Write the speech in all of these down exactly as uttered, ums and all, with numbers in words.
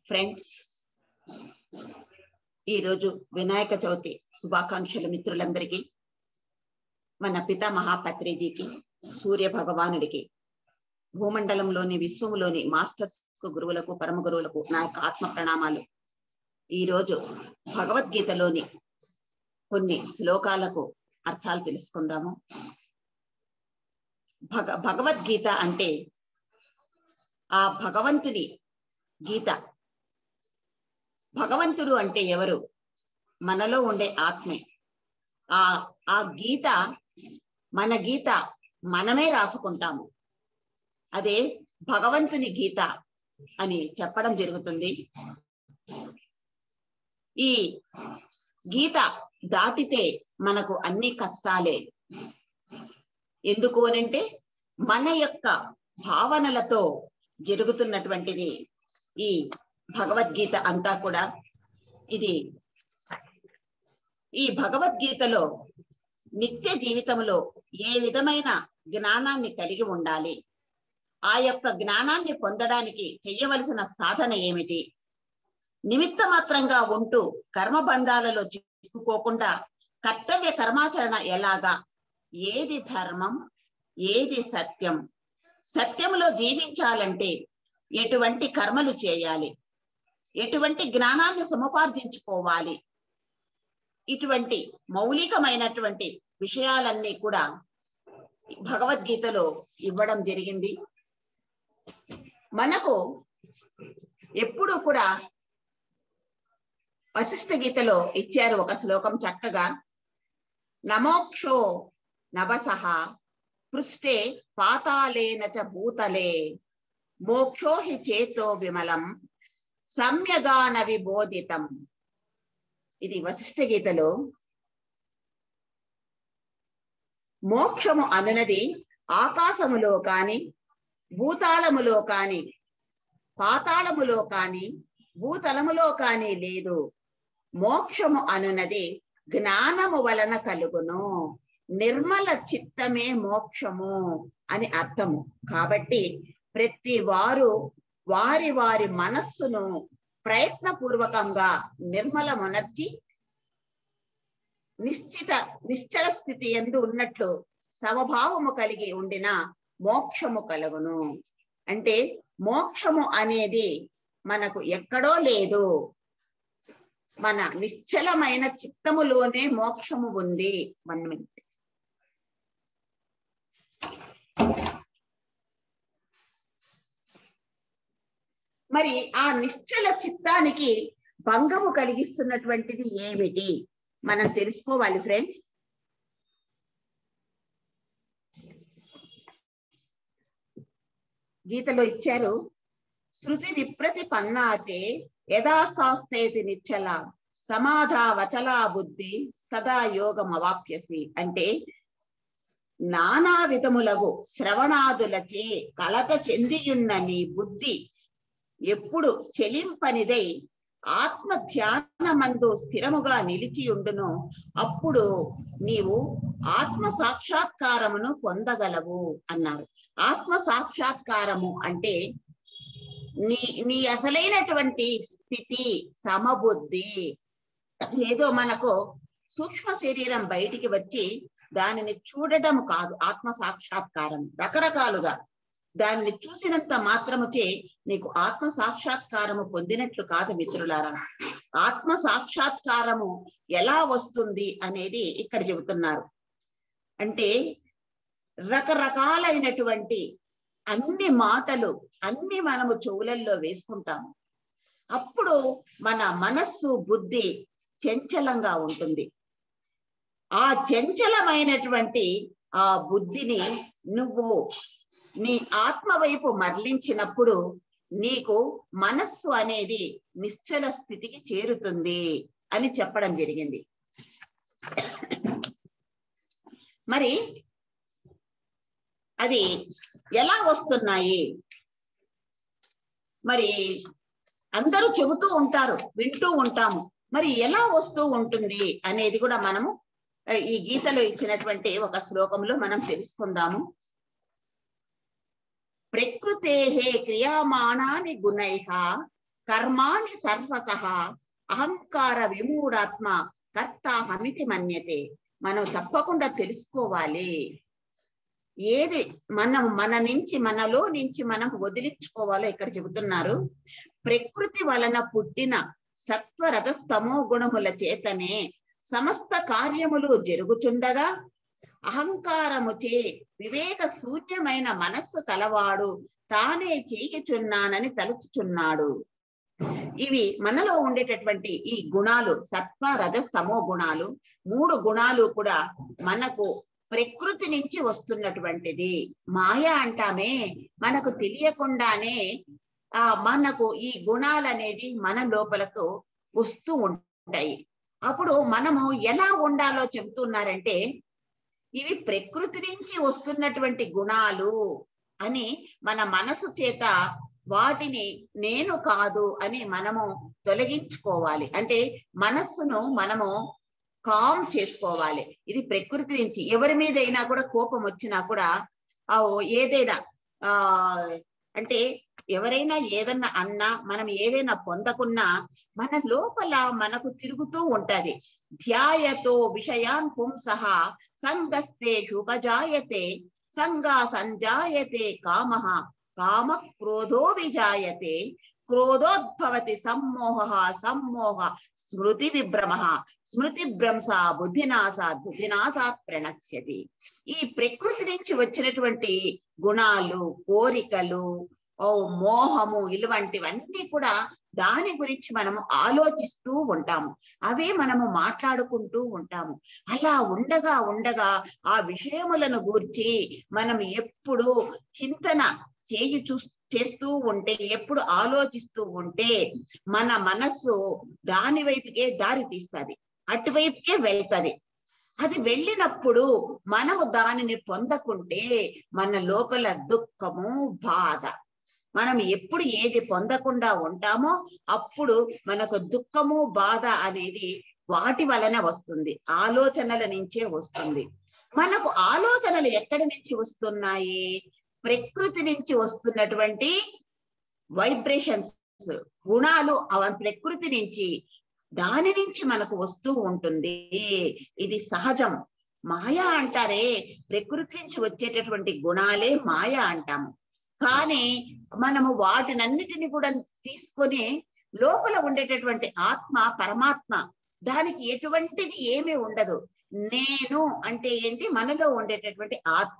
Friends, ఈరోజు వినాయక చవితి శుభాకాంక్షలు మిత్రులందరికీ. మన పితా మహాపత్రిజీకి, సూర్య భగవానుడికి, భూమండలంలోని విశ్వములోని మాస్టర్స్ గురువులకు, పరమ గురువులకు నా యొక్క ఆత్మ ప్రణామాలు. ఈరోజు భగవద్గీతలోని కొన్ని శ్లోకాలకు అర్థాలు తెలుసుకుందాము. భగ భగవద్గీత అంటే ఆ భగవంతుని గీత. భగవంతుడు అంటే ఎవరు? మనలో ఉండే ఆత్మే. ఆ ఆ గీత మన గీత మనమే రాసుకుంటాము. అదే భగవంతుని గీత అని చెప్పడం జరుగుతుంది. ఈ గీత దాటితే మనకు అన్ని కష్టాలే. ఎందుకు అనంటే మన యొక్క భావనలతో జరుగుతున్నటువంటిది ఈ భగవద్గీత అంతా కూడా. ఇది ఈ భగవద్గీతలో నిత్య జీవితంలో ఏ విధమైన జ్ఞానాన్ని కలిగి ఉండాలి, ఆ యొక్క జ్ఞానాన్ని పొందడానికి చెయ్యవలసిన సాధన ఏమిటి, నిమిత్త మాత్రంగా ఉంటూ కర్మబంధాలలో చిక్కుకోకుండా కర్తవ్య కర్మాచరణ ఎలాగా, ఏది ధర్మం, ఏది సత్యం, సత్యంలో జీవించాలంటే ఎటువంటి కర్మలు చేయాలి, ఎటువంటి జ్ఞానాన్ని సముపార్జించుకోవాలి, ఇటువంటి మౌలికమైనటువంటి విషయాలన్నీ కూడా భగవద్గీతలో ఇవ్వడం జరిగింది. మనకు ఎప్పుడు కూడా వశిష్ఠ గీతలో ఇచ్చారు ఒక శ్లోకం చక్కగా. నమోక్షో నభసః పృష్ఠే పాతాళేన చ భూతలే మోక్షో హి చేతో విమలం సమ్యగాన విబోధితం. ఇది వశిష్ఠ గీతలో. మోక్షము అనునది ఆకాశములో కాని, భూతాళములో కాని, పాతాళములో కాని, భూతలములో కాని లేదు. మోక్షము అనునది జ్ఞానము వలన కలుగును. నిర్మల చిత్తమే మోక్షము అని అర్థము. కాబట్టి ప్రతి వారు వారి వారి మనస్సును ప్రయత్నపూర్వకంగా నిర్మలమునర్చి నిశ్చిత నిశ్చల స్థితి యందు ఉన్నట్లు సమభావము కలిగి ఉండిన మోక్షము కలుగును. అంటే మోక్షము అనేది మనకు ఎక్కడో లేదు, మన నిశ్చలమైన చిత్తములోనే మోక్షము ఉంది. One minute. మరి ఆ నిశ్చల చిత్తానికి భంగము కలిగిస్తున్నటువంటిది ఏమిటి మనం తెలుసుకోవాలి ఫ్రెండ్స్. గీతలో ఇచ్చారు, శృతి విప్రతి పన్నాతే యథాస్థాస్తేతి నిశ్చల సమాధా వచలా బుద్ధి సదా యోగం అవాప్యసి. అంటే నానా విధములగు శ్రవణాదులచే కలత చెందియున్న నీ బుద్ధి ఎప్పుడు చెలింపనిదై ఆత్మ ధ్యానమందు స్థిరముగా నిలిచియుండును. అప్పుడు నీవు ఆత్మ సాక్షాత్కారమును పొందగలవు అన్నారు. ఆత్మ సాక్షాత్కారము అంటే నీ నీ అసలైనటువంటి స్థితి సమబుద్ధి. ఏదో మనకు సూక్ష్మ శరీరం బయటికి వచ్చి దానిని చూడటం కాదు ఆత్మ సాక్షాత్కారం. రకరకాలుగా దానిని చూసినంత మాత్రముచే నీకు ఆత్మ సాక్షాత్కారము పొందినట్లు కాదు మిత్రులారా. ఆత్మ సాక్షాత్కారము ఎలా వస్తుంది అనేది ఇక్కడ చెబుతున్నారు. అంటే రకరకాలైనటువంటి అన్ని మాటలు అన్ని మనము చెవులల్లో వేసుకుంటాము. అప్పుడు మన మనస్సు బుద్ధి చంచలంగా ఉంటుంది. ఆ చంచలమైనటువంటి ఆ బుద్ధిని నువ్వు నీ ఆత్మ వైపు మరలించినప్పుడు నీకు మనస్సు అనేది నిశ్చల స్థితికి చేరుతుంది అని చెప్పడం జరిగింది. మరి అది ఎలా వస్తున్నాయి? మరి అందరూ చెబుతూ ఉంటారు, వింటూ ఉంటాము. మరి ఎలా వస్తూ ఉంటుంది అనేది కూడా మనము ఈ గీతలో ఇచ్చినటువంటి ఒక శ్లోకంలో మనం తెలుసుకుందాము. ప్రకృతే క్రియామాణాని గుణైః కర్మాణి సర్వతః అహంకార విమూఢాత్మ కర్తాహమితి మన్యతే. మనం తప్పకుండా తెలుసుకోవాలి ఏది మనం మన నుంచి మనలో నుంచి మనం వదిలించుకోవాలో ఇక్కడ చెబుతున్నారు. ప్రకృతి వలన పుట్టిన సత్వరజస్తమో గుణముల చేతనే సమస్త కార్యములు జరుగుచుండగా అహంకారముచే వివేక శూన్యమైన మనస్సు కలవాడు తానే చేయుచున్నానని తలుచుచున్నాడు. ఇవి మనలో ఉండేటటువంటి ఈ గుణాలు సత్వ రజస్తమో గుణాలు, మూడు గుణాలు కూడా మనకు ప్రకృతి నుంచి వస్తున్నటువంటిది. మాయ అంటామే, మనకు తెలియకుండానే ఆ మనకు ఈ గుణాలు అనేది మన లోపలకు వస్తూ ఉంటాయి. అప్పుడు మనము ఎలా ఉండాలో చెబుతున్నారంటే, ఇవి ప్రకృతి నుంచి వస్తున్నటువంటి గుణాలు అని మన మనసు చేత వాటిని నేను కాదు అని మనము తొలగించుకోవాలి. అంటే మనస్సును మనము కామ్ చేసుకోవాలి. ఇది ప్రకృతి నుంచి. ఎవరి మీదైనా కూడా కోపం వచ్చినా కూడా ఆ ఏదైనా ఆ అంటే ఎవరైనా ఏదన్నా అన్నా మనం ఏదైనా పొందకున్నా మన లోపల మనకు తిరుగుతూ ఉంటది. ధ్యాయతో విషయాన్ పుంసః సంగస్తే ఉపజాయతే సంగా సంజాయతే కామః కామ క్రోధో విజాయతే క్రోధోద్భవతి సమ్మోహ సమ్మోహ స్మృతి విభ్రమ స్మృతి భ్రంశ బుద్ధినాశ బుద్ధినాశాత్ ప్రణశ్యతి. ఈ ప్రకృతి నుంచి వచ్చినటువంటి గుణాలు, కోరికలు, ఓ మోహము, ఇలాంటివన్నీ కూడా దాని గురించి మనము ఆలోచిస్తూ ఉంటాము. అవే మనము మాట్లాడుకుంటూ ఉంటాము. అలా ఉండగా ఉండగా ఆ విషయములను గూర్చి మనం ఎప్పుడు చింతన చేయి చూ చేస్తూ ఉంటే, ఎప్పుడు ఆలోచిస్తూ ఉంటే మన మనస్సు దాని వైపుకే దారి తీస్తుంది, అటువైపుకే వెళ్తది. అది వెళ్ళినప్పుడు మనము దానిని పొందకుంటే మన లోపల దుఃఖము, బాధ. మనం ఎప్పుడు ఏది పొందకుండా ఉంటామో అప్పుడు మనకు దుఃఖము, బాధ అనేది వాటి వలన వస్తుంది, ఆలోచనల నుంచే వస్తుంది. మనకు ఆలోచనలు ఎక్కడి నుంచి వస్తున్నాయి? ప్రకృతి నుంచి వస్తున్నటువంటి వైబ్రేషన్స్, గుణాలు అవన్ ప్రకృతి నుంచి, దాని నుంచి మనకు వస్తూ ఉంటుంది. ఇది సహజం. మాయ అంటారే, ప్రకృతి నుంచి వచ్చేటటువంటి గుణాలే మాయ అంటాము. కానీ మనము వాటినన్నిటిని కూడా తీసుకొని లోపల ఉండేటటువంటి ఆత్మ, పరమాత్మ, దానికి ఎటువంటిది ఏమీ ఉండదు. నేను అంటే ఏంటి? మనలో ఉండేటటువంటి ఆత్మ.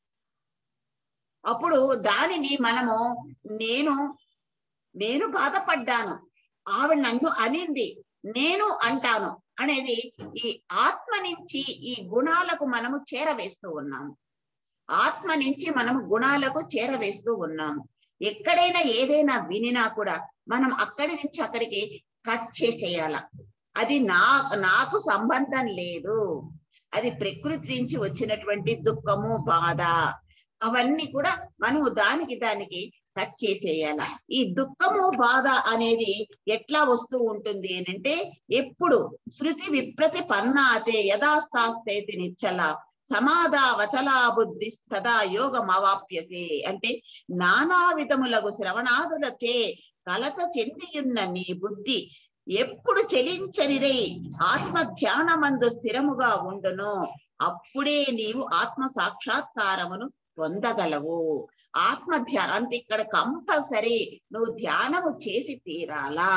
అప్పుడు దానిని మనము నేను నేను బాధపడ్డాను, ఆవిడ నన్ను అనింది, నేను అంటాను అనేది ఈ ఆత్మ నుంచి ఈ గుణాలకు మనము చేరవేస్తూ ఉన్నాము. ఆత్మ నుంచి మనము గుణాలకు చేరవేస్తూ ఉన్నాము. ఎక్కడైనా ఏదైనా వినినా కూడా మనం అక్కడి నుంచి అక్కడికి కట్ చేసేయాల. అది నా నాకు సంబంధం లేదు, అది ప్రకృతి నుంచి వచ్చినటువంటి దుఃఖము, బాధ, అవన్నీ కూడా మనము దానికి దానికి కట్ చేసేయాల. ఈ దుఃఖము, బాధ అనేది ఎట్లా వస్తూ ఉంటుంది అంటే, ఎప్పుడు శృతి విప్రతి పన్నాతే యథాస్తాస్తేతి నిచ్చల సమాధా వచలా బుద్ధి తదా యోగం అవాప్యసే. అంటే నానా విధములకు శ్రవణాదులచే కలత చెందియున్న నీ బుద్ధి ఎప్పుడు చలించనిదై ఆత్మ ధ్యానమందు స్థిరముగా ఉండును, అప్పుడే నీవు ఆత్మ సాక్షాత్కారమును పొందగలవు. ఆత్మ ధ్యానం అంటే ఇక్కడ కంపల్సరీ నువ్వు ధ్యానము చేసి తీరాలా.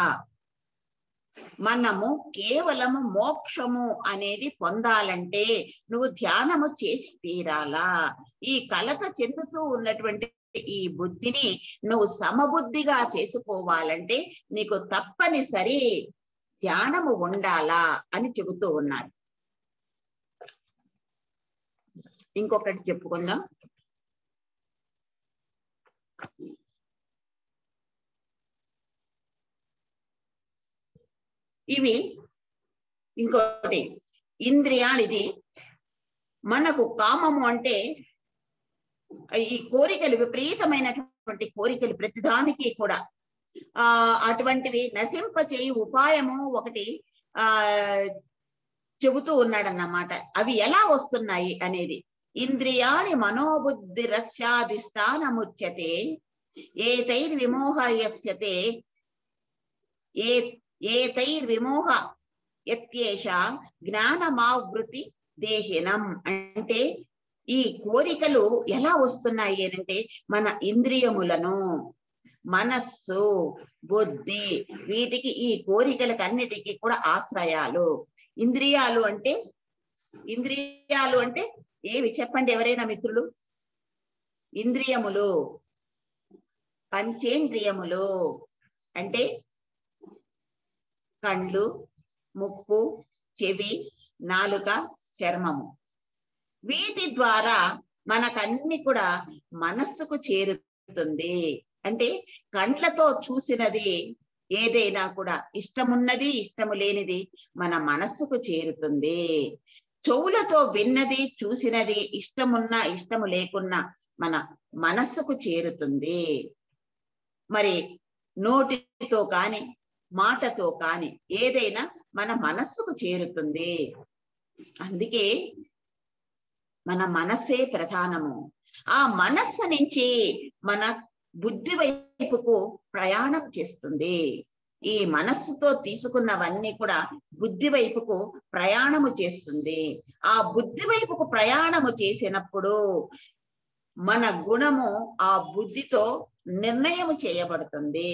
మనము కేవలము మోక్షము అనేది పొందాలంటే నువ్వు ధ్యానము చేసి తీరాలా. ఈ కలత చెందుతూ ఉన్నటువంటి ఈ బుద్ధిని నువ్వు సమబుద్ధిగా చేసుకోవాలంటే నీకు తప్పనిసరి ధ్యానము ఉండాలా అని చెబుతూ ఉన్నారు. ఇంకొకటి చెప్పుకుందాం. ఇవి ఇంకోటి ఇంద్రియాలు. ఇది మనకు కామము అంటే ఈ కోరికలు, విపరీతమైనటువంటి కోరికలు, ప్రతిదానికి కూడా ఆ అటువంటివి నశింప చేయి ఉపాయము ఒకటి ఆ చెబుతూ ఉన్నాడన్నమాట. అవి ఎలా వస్తున్నాయి అనేది. ఇంద్రియాణి మనోబుద్ధి రస్యాధిష్టానముచ్యతే ఏతైర్ విమోహయస్యతే ఏ ఏతైర్విమోహ యత్యేష జ్ఞానమావృతి దేహినం. అంటే ఈ కోరికలు ఎలా వస్తున్నాయి అంటే మన ఇంద్రియములను, మనస్సు, బుద్ధి, వీటికి ఈ కోరికలకు అన్నిటికీ కూడా ఆశ్రయాలు. ఇంద్రియాలు అంటే ఇంద్రియాలు అంటే ఏవి చెప్పండి ఎవరైనా మిత్రులు? ఇంద్రియములు, పంచేంద్రియములు అంటే కళ్ళు, ముక్కు, చెవి, నాలుక, చర్మము. వీటి ద్వారా మనకన్ని కూడా మనస్సుకు చేరుతుంది. అంటే కండ్లతో చూసినది ఏదైనా కూడా ఇష్టమున్నది ఇష్టము లేనిది మన మనస్సుకు చేరుతుంది. చెవులతో విన్నది చూసినది ఇష్టమున్నా ఇష్టము లేకున్నా మన మనస్సుకు చేరుతుంది. మరి నోటితో కాని మాటతో కాని ఏదైనా మన మనస్సుకు చేరుతుంది. అందుకే మన మనస్సే ప్రధానము. ఆ మనస్సు నుంచి మన బుద్ధి వైపుకు ప్రయాణం చేస్తుంది. ఈ మనస్సుతో తీసుకున్నవన్నీ కూడా బుద్ధి వైపుకు ప్రయాణము చేస్తుంది. ఆ బుద్ధి వైపుకు ప్రయాణము చేసినప్పుడు మన గుణము ఆ బుద్ధితో నిర్ణయం చేయబడుతుంది.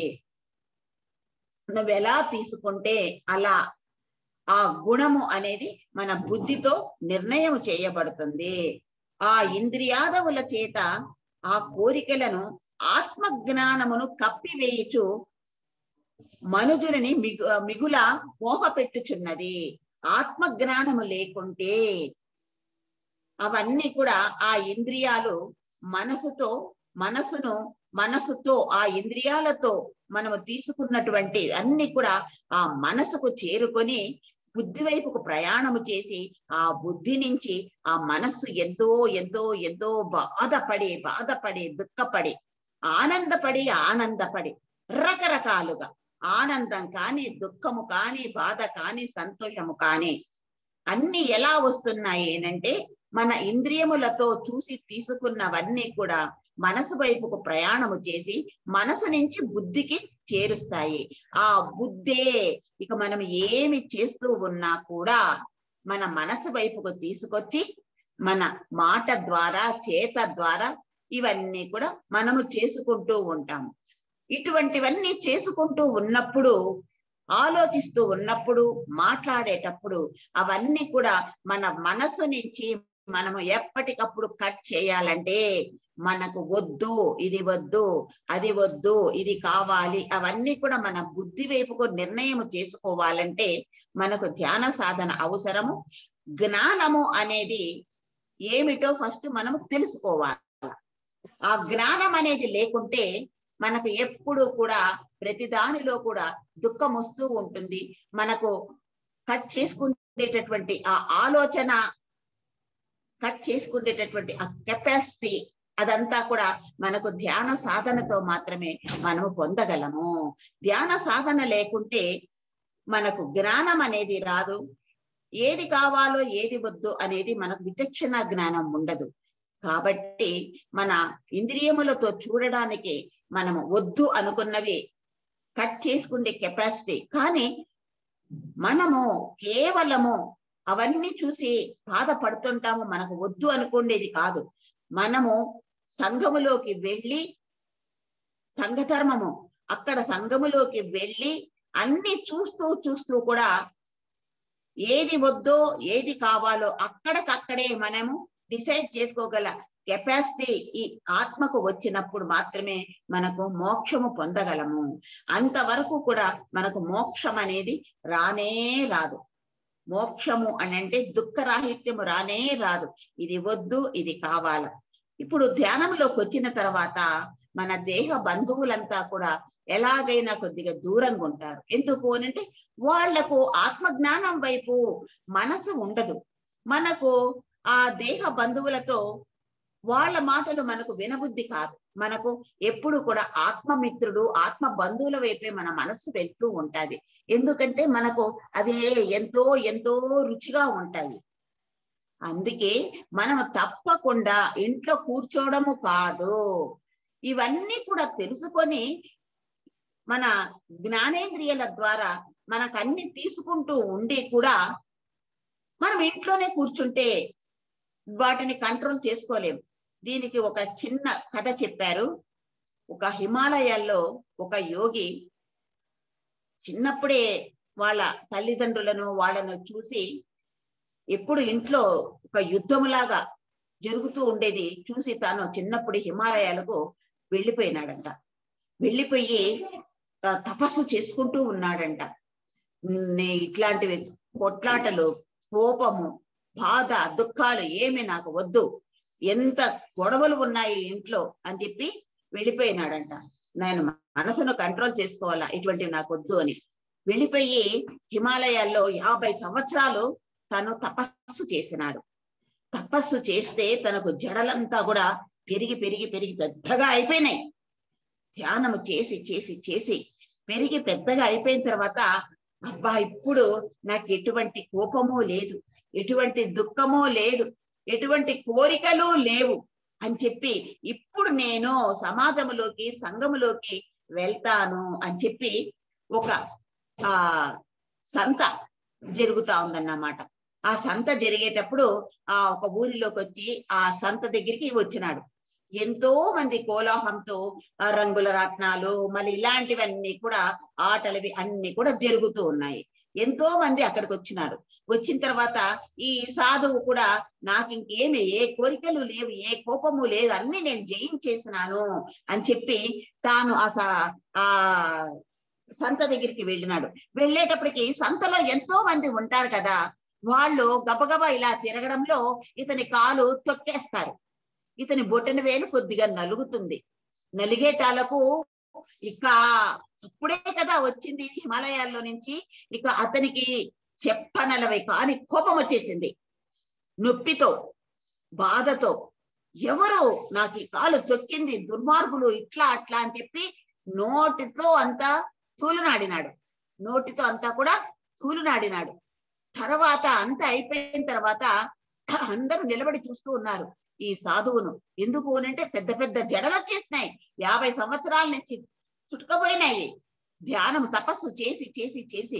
నువ్వు ఎలా తీసుకుంటే అలా ఆ గుణము అనేది మన బుద్ధితో నిర్ణయం చేయబడుతుంది. ఆ ఇంద్రియాదవుల చేత ఆ కోరికలను ఆత్మ జ్ఞానమును కప్పివేయుచు మనుజుని మిగు మిగుల మోహ పెట్టుచున్నది. ఆత్మ జ్ఞానము లేకుంటే అవన్నీ కూడా ఆ ఇంద్రియాలు మనసుతో మనసును మనసుతో ఆ ఇంద్రియాలతో మనము తీసుకున్నటువంటి అన్ని కూడా ఆ మనసుకు చేరుకొని బుద్ధి వైపుకు ప్రయాణము చేసి ఆ బుద్ధి నుంచి ఆ మనస్సు ఎంతో ఎంతో ఎంతో బాధపడి బాధపడి దుఃఖపడి ఆనందపడి ఆనందపడి రకరకాలుగా ఆనందం కానీ దుఃఖము కానీ బాధ కానీ సంతోషము కానీ అన్ని ఎలా వస్తున్నాయి అంటే మన ఇంద్రియములతో చూసి తీసుకున్నవన్నీ కూడా మనసు వైపుకు ప్రయాణము చేసి మనసు నుంచి బుద్ధికి చేరుస్తాయి. ఆ బుద్ధే ఇక మనం ఏమి చేస్తూ ఉన్నా కూడా మన మనసు వైపుకు తీసుకొచ్చి మన మాట ద్వారా చేత ద్వారా ఇవన్నీ కూడా మనము చేసుకుంటూ ఉంటాము. ఇటువంటివన్నీ చేసుకుంటూ ఉన్నప్పుడు ఆలోచిస్తూ ఉన్నప్పుడు మాట్లాడేటప్పుడు అవన్నీ కూడా మన మనసు నుంచి మనము ఎప్పటికప్పుడు కట్ చేయాలంటే మనకు వద్దు, ఇది వద్దు, అది వద్దు, ఇది కావాలి, అవన్నీ కూడా మన బుద్ధి వైపుకు నిర్ణయం చేసుకోవాలంటే మనకు ధ్యాన సాధన అవసరము. జ్ఞానము అనేది ఏమిటో ఫస్ట్ మనము తెలుసుకోవాలి. ఆ జ్ఞానం అనేది లేకుంటే మనకు ఎప్పుడు కూడా ప్రతి దానిలో కూడా దుఃఖం వస్తూ ఉంటుంది. మనకు కట్ చేసుకునేటటువంటి ఆ ఆలోచన, కట్ చేసుకునేటటువంటి ఆ కెపాసిటీ అదంతా కూడా మనకు ధ్యాన సాధనతో మాత్రమే మనము పొందగలము. ధ్యాన సాధన లేకుంటే మనకు జ్ఞానం అనేది రాదు. ఏది కావాలో ఏది వద్దు అనేది మనకు విచక్షణ జ్ఞానం ఉండదు. కాబట్టి మన ఇంద్రియములతో చూడడానికి మనము వద్దు అనుకున్నవి కట్ చేసుకునే కెపాసిటీ, కానీ మనము కేవలము అవన్నీ చూసి బాధపడుతుంటాము. మనకు వద్దు అనుకునేది కాదు. మనము సంఘములోకి వెళ్ళి సంఘధర్మము అక్కడ సంఘములోకి వెళ్ళి అన్ని చూస్తూ చూస్తూ కూడా ఏది వద్దో ఏది కావాలో అక్కడికక్కడే మనము డిసైడ్ చేసుకోగల కెపాసిటీ ఈ ఆత్మకు వచ్చినప్పుడు మాత్రమే మనకు మోక్షము పొందగలము. అంతవరకు కూడా మనకు మోక్షం అనేది రానే రాదు. మోక్షము అని అంటే దుఃఖరాహిత్యము రానే రాదు. ఇది వద్దు, ఇది కావాలి. ఇప్పుడు ధ్యానంలోకి వచ్చిన తర్వాత మన దేహ బంధువులంతా కూడా ఎలాగైనా కొద్దిగా దూరంగా ఉంటారు. ఎందుకు అనంటే వాళ్లకు ఆత్మజ్ఞానం వైపు మనసు ఉండదు. మనకు ఆ దేహ బంధువులతో వాళ్ళ మాటలు మనకు వినబుద్ధి కాదు. మనకు ఎప్పుడు కూడా ఆత్మమిత్రుడు ఆత్మ బంధువుల వైపే మన మనస్సు వెళ్తూ ఉంటది. ఎందుకంటే మనకు అవి ఎంతో ఎంతో రుచిగా ఉంటాయి. అందుకే మనం తప్పకుండా ఇంట్లో కూర్చోవడము కాదు, ఇవన్నీ కూడా తెలుసుకొని మన జ్ఞానేంద్రియాల ద్వారా మనకు అన్ని తీసుకుంటూ ఉండి కూడా మనం ఇంట్లోనే కూర్చుంటే వాటిని కంట్రోల్ చేసుకోలేం. దీనికి ఒక చిన్న కథ చెప్పారు. ఒక హిమాలయాల్లో ఒక యోగి చిన్నప్పుడే వాళ్ళ తల్లిదండ్రులను వాళ్ళను చూసి ఎప్పుడు ఇంట్లో ఒక యుద్ధములాగా జరుగుతూ ఉండేది చూసి తాను చిన్నప్పుడు హిమాలయాలకు వెళ్ళిపోయినాడంట. వెళ్ళిపోయి తపస్సు చేసుకుంటూ ఉన్నాడంట. ఇట్లాంటివి కొట్లాటలు, కోపము, బాధ, దుఃఖాలు ఏమి నాకు వద్దు, ఎంత గొడవలు ఉన్నాయి ఇంట్లో అని చెప్పి వెళ్ళిపోయినాడంట. నేను మనసును కంట్రోల్ చేసుకోవాలా, ఇటువంటివి నాకు వద్దు అని వెళ్ళిపోయి హిమాలయాల్లో యాభై సంవత్సరాలు తను తపస్సు చేసినాడు. తపస్సు చేస్తే తనకు జడలంతా కూడా పెరిగి పెరిగి పెరిగి పెద్దగా అయిపోయినాయి. ధ్యానము చేసి చేసి చేసి పెరిగి పెద్దగా అయిపోయిన తర్వాత అబ్బా ఇప్పుడు నాకు ఎటువంటి కోపము లేదు, ఎటువంటి దుఃఖము లేదు, ఎటువంటి కోరికలు లేవు అని చెప్పి ఇప్పుడు నేను సమాజంలోకి సంఘములోకి వెళ్తాను అని చెప్పి ఒక ఆ సంత జరుగుతా ఉందన్నమాట. ఆ సంత జరిగేటప్పుడు ఆ ఒక ఊరిలోకి వచ్చి ఆ సంత దగ్గరికి వచ్చినాడు. ఎంతో మంది కోలాహంతో రంగుల రాట్నాలు మళ్ళీ ఇలాంటివన్నీ కూడా ఆటలవి అన్ని కూడా జరుగుతూ ఉన్నాయి. ఎంతో మంది అక్కడికి వచ్చినారు. వచ్చిన తర్వాత ఈ సాధువు కూడా నాకు ఇంకేమి ఏ కోరికలు లేవు, ఏ కోపము లేదు, అన్ని నేను జయించేసినాను అని చెప్పి తాను ఆ ఆ సంత దగ్గరికి వెళ్ళినాడు. వెళ్ళేటప్పటికి సంతలో ఎంతో మంది ఉంటారు కదా, వాళ్ళు గబగబా ఇలా తిరగడంలో ఇతని కాలు తొక్కేస్తారు. ఇతని బొటన వేలు కొద్దిగా నలుగుతుంది. నలిగేటాలకు ఇక ఇప్పుడే కదా వచ్చింది హిమాలయాల్లో నుంచి, ఇక అతనికి చెప్పనలవై కాని కోపం వచ్చేసింది. నొప్పితో, బాధతో, ఎవరు నాకు ఈ కాలు తొక్కింది, దుర్మార్గులు, ఇట్లా అట్లా అని చెప్పి నోటితో అంతా తూలునాడినాడు. నోటితో అంతా కూడా తూలునాడినాడు. తర్వాత అంతా అయిపోయిన తర్వాత అందరూ నిలబడి చూస్తూ ఉన్నారు ఈ సాధువును. ఎందుకు అంటే పెద్ద పెద్ద జడలు వచ్చేసినాయి, యాభై సంవత్సరాల నుంచి చుట్టుకపోయినాయి. ధ్యానం తపస్సు చేసి చేసి చేసి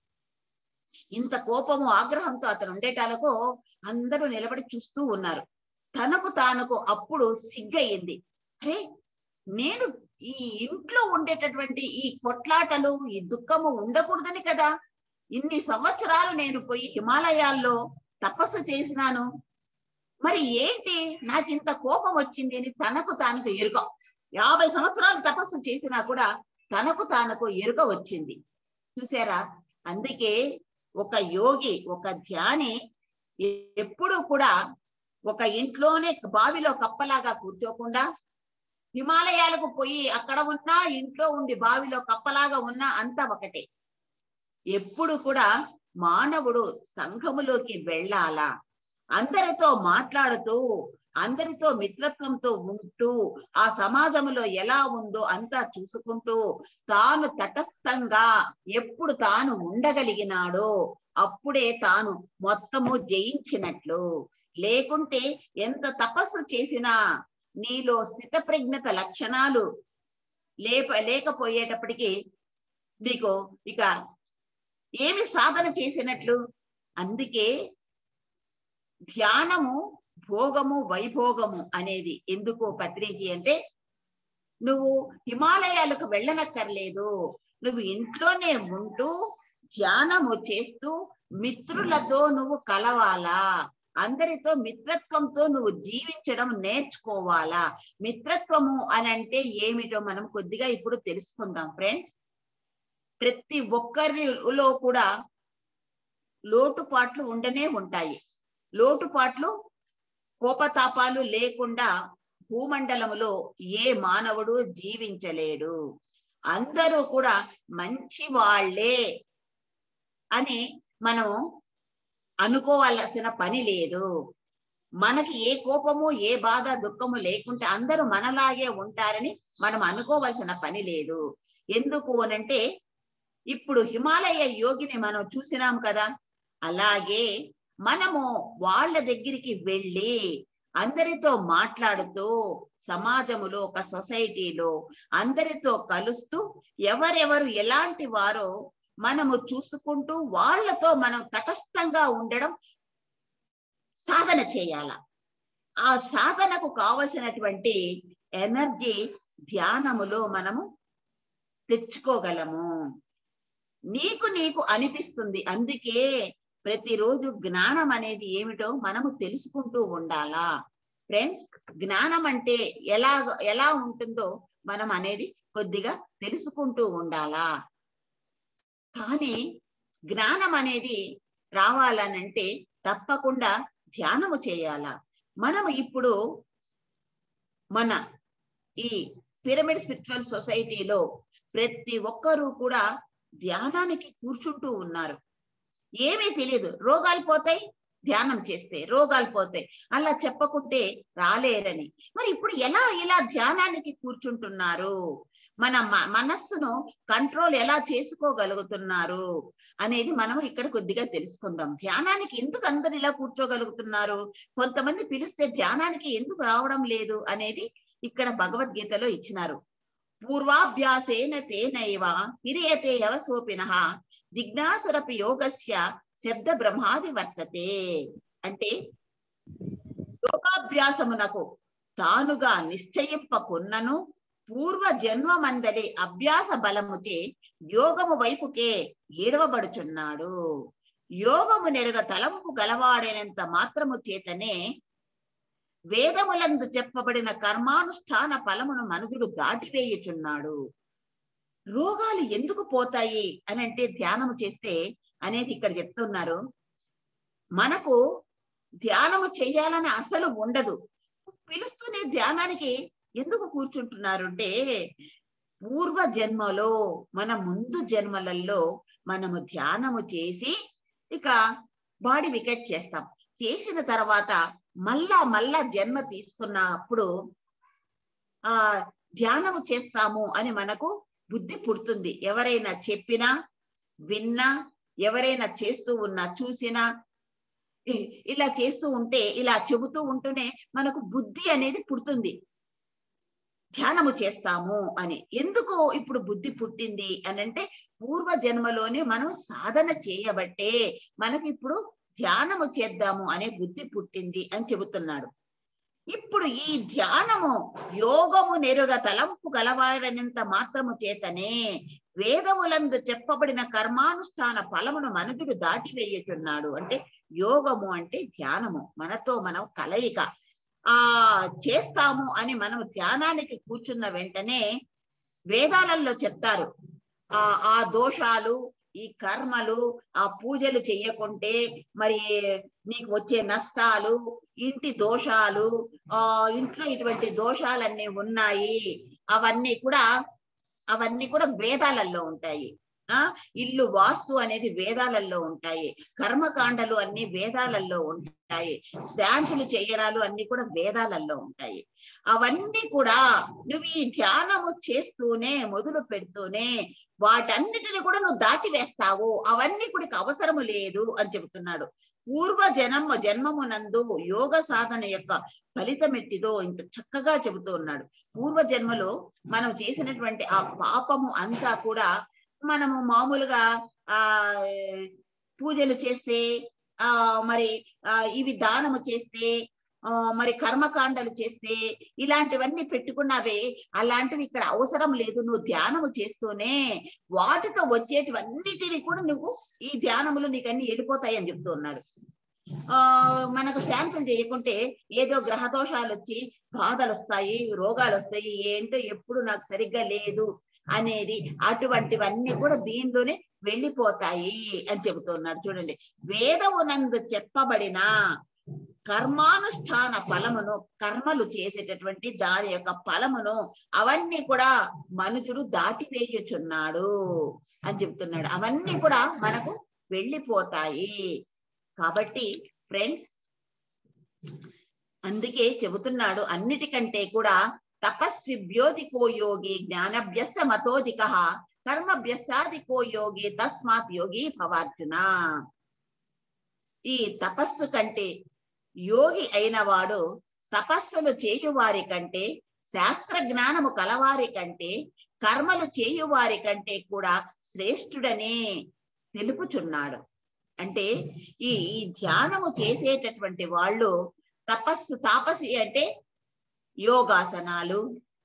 ఇంత కోపము ఆగ్రహంతో అతను ఉండేటాలకు అందరూ నిలబడి చూస్తూ ఉన్నారు. తనకు తానుకు అప్పుడు సిగ్గయింది. అరే నేను ఈ ఇంట్లో ఉండేటటువంటి ఈ కొట్లాటలు, ఈ దుఃఖము ఉండకూడదని కదా ఇన్ని సంవత్సరాలు నేను పోయి హిమాలయాల్లో తపస్సు చేసినాను, మరి ఏంటి నాకు ఇంత కోపం వచ్చింది అని తనకు తానుకు ఎరుక. యాభై సంవత్సరాలు తపస్సు చేసినా కూడా తనకు తానుకు ఎరుక వచ్చింది. చూసారా? అందుకే ఒక యోగి, ఒక ధ్యాని ఎప్పుడూ కూడా ఒక ఇంట్లోనే బావిలో కప్పలాగా కూర్చోకుండా హిమాలయాలకు పోయి అక్కడ ఉన్నా, ఇంట్లో ఉండి బావిలో కప్పలాగా ఉన్నా అంతా ఒకటే. ఎప్పుడు కూడా మానవుడు సంఘములోకి వెళ్ళాలా, అందరితో మాట్లాడుతూ, అందరితో మిత్రత్వంతో ఉంటూ, ఆ సమాజంలో ఎలా ఉందో అంతా చూసుకుంటూ తాను తటస్థంగా ఎప్పుడు తాను ఉండగలిగినాడో అప్పుడే తాను మొత్తము జయించినట్లు. లేకుంటే ఎంత తపస్సు చేసినా నీలో స్థితప్రజ్ఞత లక్షణాలు లేప లేకపోయేటప్పటికీ నీకు ఇక ఏమి సాధన చేసినట్లు. అందుకే ధ్యానము భోగము వైభోగము అనేది ఎందుకు పత్రిజీ అంటే, నువ్వు హిమాలయాలకు వెళ్ళనక్కర్లేదు, నువ్వు ఇంట్లోనే ఉంటూ ధ్యానము చేస్తూ మిత్రులతో నువ్వు కలవాలా, అందరితో మిత్రత్వంతో నువ్వు జీవించడం నేర్చుకోవాలా. మిత్రత్వము అని అంటే ఏమిటో మనం కొద్దిగా ఇప్పుడు తెలుసుకుందాం ఫ్రెండ్స్. ప్రతి ఒక్కరిలో కూడా లోటుపాట్లు ఉండనే ఉంటాయి. లోటుపాట్లు, కోపతాపాలు లేకుండా భూమండలములో ఏ మానవుడు జీవించలేడు. అందరూ కూడా మంచి వాళ్ళే అని మనం అనుకోవాల్సిన పని లేదు. మనకి ఏ కోపము, ఏ బాధ, దుఃఖము లేకుంటే అందరూ మనలాగే ఉంటారని మనం అనుకోవాల్సిన పని లేదు. ఎందుకు అనంటే, ఇప్పుడు హిమాలయ యోగిని మనం చూసినాం కదా, అలాగే మనము వాళ్ళ దగ్గరికి వెళ్ళి అందరితో మాట్లాడుతూ సమాజములో ఒక సొసైటీలో అందరితో కలుస్తూ ఎవరెవరు ఎలాంటి వారో మనము చూసుకుంటూ వాళ్ళతో మనం తటస్థంగా ఉండడం సాధన చేయాల. ఆ సాధనకు కావలసినటువంటి ఎనర్జీ ధ్యానములో మనము తెచ్చుకోగలము. నీకు నీకు అనిపిస్తుంది. అందుకే ప్రతిరోజు జ్ఞానం అనేది ఏమిటో మనము తెలుసుకుంటూ ఉండాలా ఫ్రెండ్స్. జ్ఞానం అంటే ఎలా ఎలా ఉంటుందో మనం అనేది కొద్దిగా తెలుసుకుంటూ ఉండాలా. కానీ జ్ఞానం అనేది రావాలనంటే తప్పకుండా ధ్యానము చేయాలా. మనము ఇప్పుడు మన ఈ పిరమిడ్ స్పిరిచువల్ సొసైటీలో ప్రతి ఒక్కరూ కూడా ధ్యానానికి కూర్చుంటూ ఉన్నారు. ఏమీ తెలియదు, రోగాలు పోతాయి ధ్యానం చేస్తే, రోగాలు పోతాయి అలా చెప్పకుంటే రాలేరని. మరి ఇప్పుడు ఎలా ఇలా ధ్యానానికి కూర్చుంటున్నారు, మన మనస్సును కంట్రోల్ ఎలా చేసుకోగలుగుతున్నారు అనేది మనం ఇక్కడ కొద్దిగా తెలుసుకుందాం. ధ్యానానికి ఎందుకు అందరు ఇలా కూర్చోగలుగుతున్నారు, కొంతమంది పిలిస్తే ధ్యానానికి ఎందుకు రావడం లేదు అనేది ఇక్కడ భగవద్గీతలో ఇచ్చినారు. పూర్వాభ్యాసేన తేనైవ హిరియతే యవసోపినః జిజ్ఞాసురపి యోగస్య శబ్ద బ్రహ్మాది వర్తతే. అంటే యోగాభ్యాసమునకు తానుగా నిశ్చయింపకున్నను పూర్వ జన్మమందలి అభ్యాస బలముచే యోగము వైపుకే ఏడవబడుచున్నాడు. యోగము నెరుగ తలంపు గలవాడైనంత మాత్రము చేతనే వేదములందు చెప్పబడిన కర్మానుష్ఠాన ఫలమును మనుషుడు దాటివేయుచున్నాడు. రోగాలు ఎందుకు పోతాయి అని అంటే ధ్యానము చేస్తే అనేది ఇక్కడ చెప్తున్నారు. మనకు ధ్యానము చేయాలని అసలు ఉండదు, పిలుస్తూనే ధ్యానానికి ఎందుకు కూర్చుంటున్నారు అంటే పూర్వ జన్మలో మన ముందు జన్మలలో మనము ధ్యానము చేసి ఇక బాడీ వికెట్ చేస్తాం. చేసిన తర్వాత మళ్ళా మళ్ళా జన్మ తీసుకున్నప్పుడు ఆ ధ్యానము చేస్తాము అని మనకు బుద్ధి పుడుతుంది. ఎవరైనా చెప్పినా విన్నా, ఎవరైనా చేస్తూ ఉన్నా చూసినా, ఇలా చేస్తూ ఉంటే ఇలా చెబుతూ ఉంటూనే మనకు బుద్ధి అనేది పుడుతుంది, ధ్యానము చేస్తాము అని. ఎందుకు ఇప్పుడు బుద్ధి పుట్టింది అని అంటే పూర్వ జన్మలోనే మనం సాధన చేయబట్టే మనకి ఇప్పుడు ధ్యానము చేద్దాము అనే బుద్ధి పుట్టింది అని చెబుతున్నాడు. ఇప్పుడు ఈ ధ్యానము యోగము నెరుగ తలంపు గలవాడనంత మాత్రము చేతనే వేదములందు చెప్పబడిన కర్మానుష్ఠాన ఫలమును మనుషుడు దాటివేయుచున్నాడు. అంటే యోగము అంటే ధ్యానము, మనతో మనం కలయిక. ఆ చేస్తాము అని మనం ధ్యానానికి కూర్చున్న వెంటనే వేదాలలో చెప్తారు ఆ ఆ దోషాలు, ఈ కర్మలు, ఆ పూజలు చెయ్యకుంటే మరి నీకు వచ్చే నష్టాలు, ఇంటి దోషాలు, ఆ ఇంట్లో ఇటువంటి దోషాలన్నీ ఉన్నాయి, అవన్నీ కూడా అవన్నీ కూడా వేదాలలో ఉంటాయి. ఆ ఇల్లు వాస్తు అనేది వేదాలలో ఉంటాయి, కర్మకాండలు అన్ని వేదాలలో ఉంటాయి, శాంతులు చేయడాలు అన్ని కూడా వేదాలలో ఉంటాయి. అవన్నీ కూడా నువ్వు ఈ ధ్యానము చేస్తూనే మొదలు పెడుతూనే వాటన్నిటిని కూడా నువ్వు దాటి వేస్తావు, అవన్నీ కూడా అవసరము లేదు అని చెబుతున్నాడు. పూర్వ జన్మ జన్మమునందు యోగ సాధన యొక్క ఫలితం ఎట్టిదో ఇంత చక్కగా చెబుతూ ఉన్నాడు. పూర్వ జన్మలో మనం చేసినటువంటి ఆ పాపము అంతా కూడా మనము మామూలుగా ఆ పూజలు చేస్తే, ఆ మరి ఆ ఇవి దానము చేస్తే, ఆ మరి కర్మకాండలు చేస్తే, ఇలాంటివన్నీ పెట్టుకున్నావే, అలాంటివి ఇక్కడ అవసరం లేదు. నువ్వు ధ్యానము చేస్తూనే వాటితో వచ్చేటివన్నిటిని కూడా నువ్వు ఈ ధ్యానములు నీకు అన్ని వెళ్ళిపోతాయి అని చెప్తూ ఉన్నాడు. ఆ మనకు శాంతం చేయకుంటే ఏదో గ్రహదోషాలు వచ్చి బాధలు వస్తాయి, రోగాలు వస్తాయి, ఏంటో ఎప్పుడు నాకు సరిగ్గా లేదు అనేది, అటువంటివన్నీ కూడా దీనిలోనే వెళ్ళిపోతాయి అని చెబుతున్నాడు. చూడండి, వేదమునందు చెప్పబడిన కర్మానుష్ఠాన ఫలమును, కర్మలు చేసేటటువంటి దాని యొక్క ఫలమును అవన్నీ కూడా మనుషుడు దాటివేయుచున్నాడు అని చెప్తున్నాడు. అవన్నీ కూడా మనకు వెళ్ళిపోతాయి. కాబట్టి ఫ్రెండ్స్, అందుకే చెబుతున్నాడు అన్నిటికంటే కూడా తపస్విభ్యోధికో యోగి జ్ఞానభ్యస్య మతోధిక కర్మభ్యసాధికో యోగి తస్మాత్ యోగి భవార్జున. ఈ తపస్సు కంటే యోగి అయిన వాడు తపస్సులు చేయువారి కంటే, శాస్త్ర జ్ఞానము కలవారి కంటే, కర్మలు చేయువారి కంటే కూడా శ్రేష్ఠుడనే తెలుపుచున్నాడు. అంటే ఈ ఈ ధ్యానము చేసేటటువంటి వాళ్ళు తపస్సు, తాపసి అంటే యోగాసనాలు,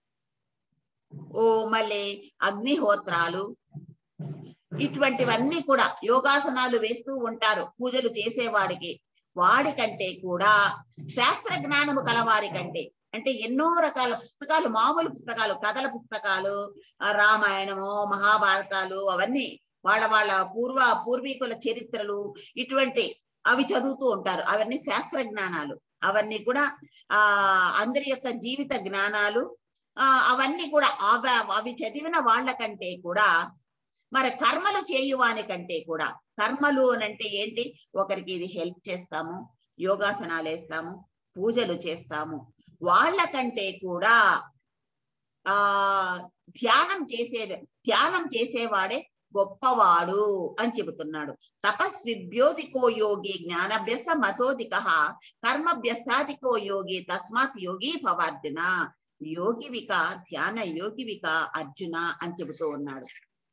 ఓ మళ్ళీ అగ్నిహోత్రాలు, ఇటువంటివన్నీ కూడా యోగాసనాలు వేస్తూ ఉంటారు పూజలు చేసేవాడికి. వాడికంటే కూడా శాస్త్ర జ్ఞానము కలవారి కంటే, అంటే ఎన్నో రకాల పుస్తకాలు, మామూలు పుస్తకాలు, కథల పుస్తకాలు, రామాయణము, మహాభారతాలు, అవన్నీ వాళ్ళ వాళ్ళ పూర్వ పూర్వీకుల చరిత్రలు, ఇటువంటి అవి చదువుతూ ఉంటారు. అవన్నీ శాస్త్ర జ్ఞానాలు. అవన్నీ కూడా ఆ అందరి యొక్క జీవిత జ్ఞానాలు. ఆ అవన్నీ కూడా అవి అవి చదివిన వాళ్ళకంటే కూడా, మరి కర్మలు చేయువాని కంటే కూడా, కర్మలు అనంటే ఏంటి, ఒకరికి ఇది హెల్ప్ చేస్తాము, యోగాసనాలు వేస్తాము, పూజలు చేస్తాము, వాళ్ళకంటే కూడా ఆ ధ్యానం చేసే ధ్యానం చేసేవాడే గొప్పవాడు అని చెబుతున్నాడు. తపస్విభ్యోధికో యోగి జ్ఞానభ్యస మతోధిక కర్మభ్యసాధికో యోగి తస్మాత్ యోగి భవార్జున. యోగివిక, ధ్యాన యోగివిక అర్జున అని చెబుతూ ఉన్నాడు.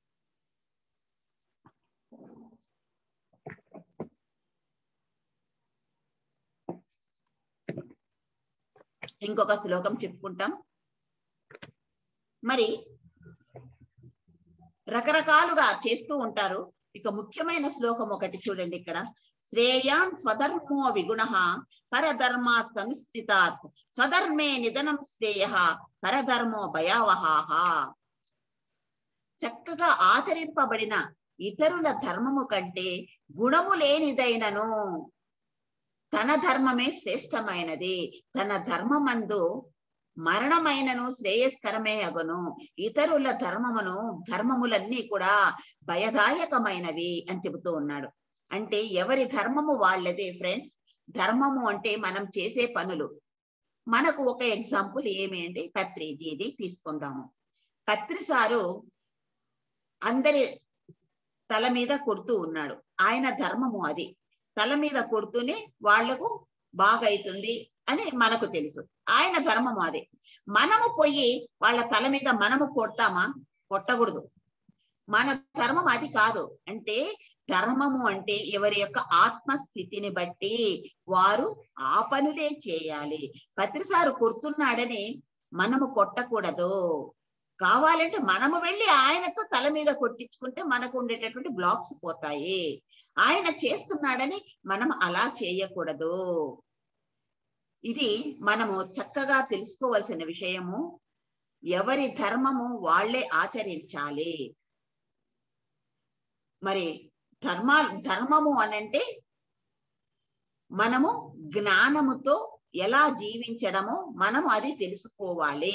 ఇంకొక శ్లోకం చెప్పుకుంటాం. మరి రకరకాలుగా చేస్తూ ఉంటారు. ఇక ముఖ్యమైన శ్లోకం ఒకటి చూడండి ఇక్కడ. శ్రేయాన్ స్వధర్మో విగుణ పరధర్మాత్ సంస్థితాత్ స్వధర్మే నిధనం శ్రేయ పరధర్మో భయావహాహ. చక్కగా ఆచరింపబడిన ఇతరుల ధర్మము కంటే గుణము లేనిదైనను తన ధర్మమే శ్రేష్టమైనది. తన ధర్మమందు మరణమైనను శ్రేయస్కరమే అగును. ఇతరుల ధర్మమును ధర్మములన్నీ కూడా భయదాయకమైనవి అని చెబుతూ ఉన్నాడు. అంటే ఎవరి ధర్మము వాళ్ళదే ఫ్రెండ్స్. ధర్మము అంటే మనం చేసే పనులు. మనకు ఒక ఎగ్జాంపుల్ ఏమి అంటే పత్రిజీది తీసుకుందాము. పత్రి సారు అందరి తల మీద కొడుతూ ఉన్నాడు. ఆయన ధర్మము అది. తల మీద కొడుతూనే వాళ్లకు బాగైతుంది అని మనకు తెలుసు. ఆయన ధర్మము అది. మనము పోయి వాళ్ళ తల మీద మనము కొడతామా? కొట్టకూడదు. మన ధర్మం అది కాదు. అంటే ధర్మము అంటే ఎవరి యొక్క ఆత్మస్థితిని బట్టి వారు ఆ పనులే చేయాలి. పత్రిసారు కొడుతున్నాడని మనము కొట్టకూడదు. కావాలంటే మనము వెళ్ళి ఆయనతో తల మీద కొట్టించుకుంటే మనకు ఉండేటటువంటి బ్లాక్స్ పోతాయి. ఆయన చేస్తున్నాడని మనం అలా చేయకూడదు. ఇది మనము చక్కగా తెలుసుకోవాల్సిన విషయము. ఎవరి ధర్మము వాళ్ళే ఆచరించాలి. మరి ధర్మా ధర్మము అనంటే మనము జ్ఞానముతో ఎలా జీవించడమో మనము అది తెలుసుకోవాలి.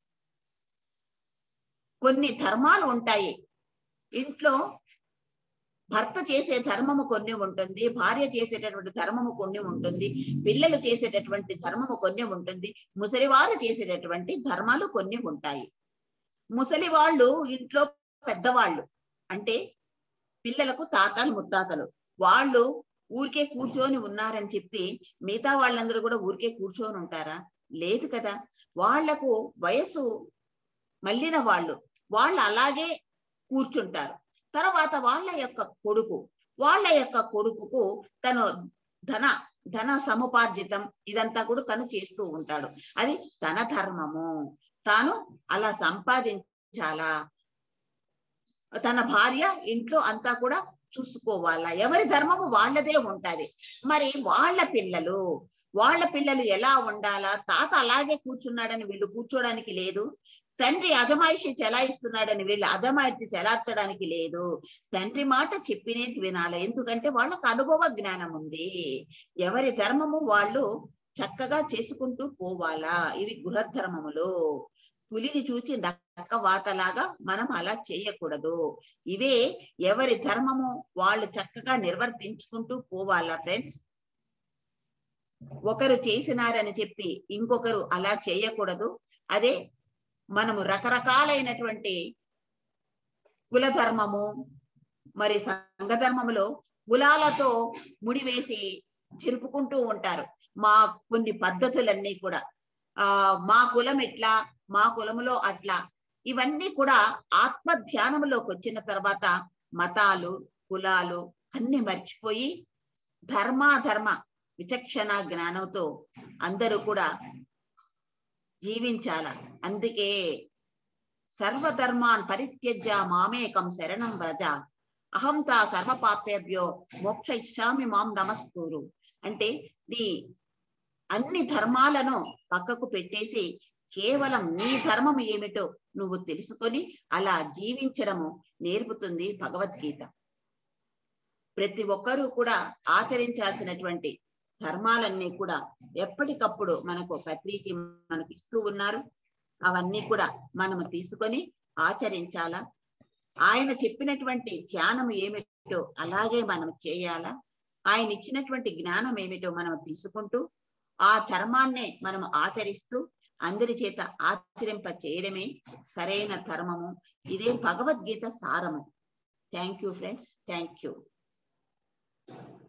కొన్ని ధర్మాలు ఉంటాయి. ఇంట్లో భర్త చేసే ధర్మము కొన్ని ఉంటుంది, భార్య చేసేటటువంటి ధర్మము కొన్ని ఉంటుంది, పిల్లలు చేసేటటువంటి ధర్మము కొన్ని ఉంటుంది, ముసలివారు చేసేటటువంటి ధర్మాలు కొన్ని ఉంటాయి. ముసలి వాళ్ళు ఇంట్లో పెద్దవాళ్ళు, అంటే పిల్లలకు తాతలు ముత్తాతలు, వాళ్ళు ఊరికే కూర్చొని ఉన్నారని చెప్పి మిగతా వాళ్ళందరూ కూడా ఊరికే కూర్చొని ఉంటారా? లేదు కదా. వాళ్లకు వయసు మళ్ళిన వాళ్ళు వాళ్ళు అలాగే కూర్చుంటారు. తర్వాత వాళ్ళ యొక్క కొడుకు వాళ్ళ యొక్క కొడుకుకు తను ధన ధన సముపార్జితం ఇదంతా కూడా తను చేస్తూ ఉంటాడు. అది తన ధర్మము. తాను అలా సంపాదించాలా. తన భార్య ఇంట్లో అంతా కూడా చూసుకోవాలా. ఎవరి ధర్మము వాళ్ళదే ఉంటది. మరి వాళ్ళ పిల్లలు వాళ్ళ పిల్లలు ఎలా ఉండాలా? తాత అలాగే కూర్చున్నాడని వీళ్ళు కూర్చోడానికి లేదు. తండ్రి అజమాయిషి చెలాయిస్తున్నాడని వీళ్ళు అజమాయిషి చెలార్చడానికి లేదు. తండ్రి మాట చెప్పినేది వినాలి. ఎందుకంటే వాళ్ళకు అనుభవ జ్ఞానం ఉంది. ఎవరి ధర్మము వాళ్ళు చక్కగా చేసుకుంటూ పోవాలా. ఇవి గృహధర్మములు. పులిని చూచి నక్క వాతలాగా మనం అలా చేయకూడదు. ఇవే ఎవరి ధర్మము వాళ్ళు చక్కగా నిర్వర్తించుకుంటూ పోవాలా ఫ్రెండ్స్. ఒకరు చేసినారని చెప్పి ఇంకొకరు అలా చేయకూడదు. అదే మనము రకరకాలైనటువంటి కుల ధర్మము మరి సంఘ ధర్మములో కులాలతో ముడివేసి జరుపుకుంటూ ఉంటారు. మా కొన్ని పద్ధతులన్నీ కూడా ఆ మా కులం ఎట్లా, మా కులములో అట్లా, ఇవన్నీ కూడా ఆత్మ ధ్యానములోకి వచ్చిన తర్వాత మతాలు కులాలు అన్ని మర్చిపోయి ధర్మాధర్మ విచక్షణ జ్ఞానంతో అందరూ కూడా జీవించాల. అందుకే సర్వధర్మాన్ పరిత్యజ్య మామేకం శరణం వ్రజ అహం తా సర్వపాపేభ్యో మోక్షయిష్యామి మాం నమస్కూరు. అంటే నీ అన్ని ధర్మాలను పక్కకు పెట్టేసి కేవలం నీ ధర్మం ఏమిటో నువ్వు తెలుసుకొని అలా జీవించడము నేర్పుతుంది భగవద్గీత. ప్రతి ఒక్కరూ కూడా ఆచరించాల్సినటువంటి ధర్మాలన్నీ కూడా ఎప్పటికప్పుడు మనకు పత్రిజీ మనకు ఇస్తూ ఉన్నారు. అవన్నీ కూడా మనము తీసుకొని ఆచరించాలా. ఆయన చెప్పినటువంటి ధ్యానం ఏమిటో అలాగే మనం చేయాలా. ఆయన ఇచ్చినటువంటి జ్ఞానం ఏమిటో మనం తీసుకుంటూ ఆ ధర్మాన్నే మనం ఆచరిస్తూ అందరి చేత ఆచరింప చేయడమే సరైన ధర్మము. ఇదే భగవద్గీత సారము. Thank you friends, thank you.